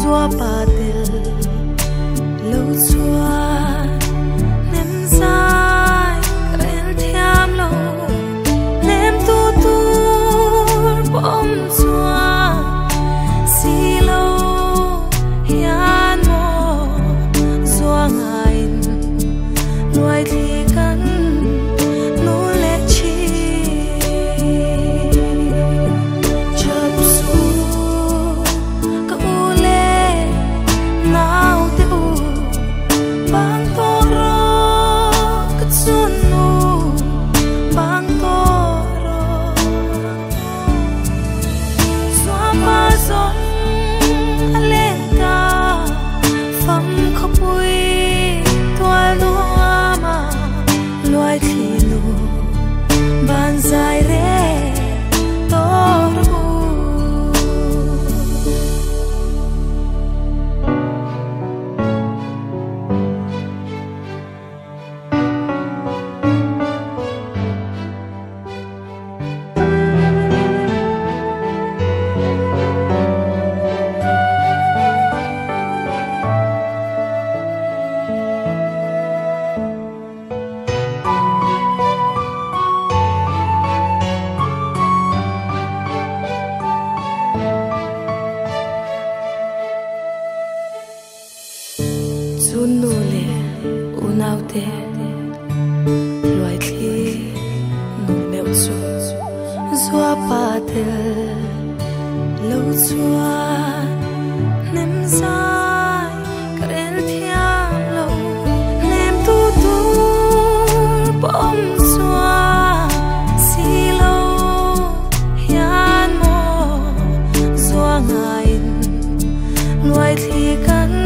zua patel lo chuan nem zai el thiam lo nem tu tur bom chuan si lo hian mo zua ngain nuai thi kan nu le chi chap su ka u le nau te u bang to ro ka chun nu bang to ro zua pa zong ale ta pham kho pui tua lu ama loài thi lu ban dài re to ru chun nu le u nau te loài thi nu mèo chu zua pa te lo chuan nem zai ka el thiam lo nem tu tur bom chuan si lo hian mo zua ngain loài thi kan